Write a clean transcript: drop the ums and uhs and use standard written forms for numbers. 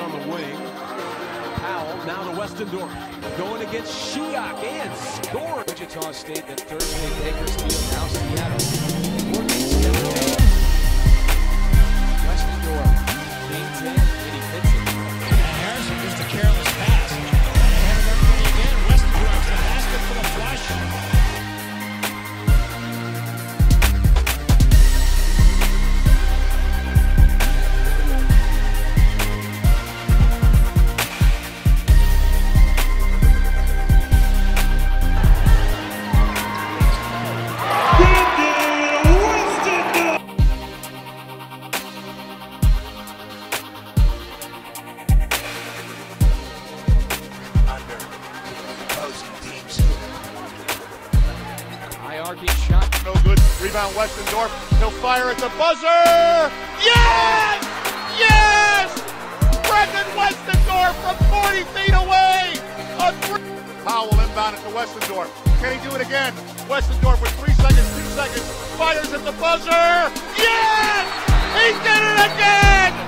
on the wing. Powell now to Westendorf. Going against Shuyak and scoring. Wichita State that Thursday, Bakersfield, now Seattle. Working together. Westendorf maintains and he hits it. Harrison gets a careless pass. And everybody again. Westendorf the basket for the flush. Being shot. No good. Rebound Westendorf. He'll fire at the buzzer. Yes! Yes! Brendan Westendorf from 40 feet away. Powell inbound it to Westendorf. Can he do it again? Westendorf with 3 seconds, 2 seconds. Fires at the buzzer. Yes! He did it again!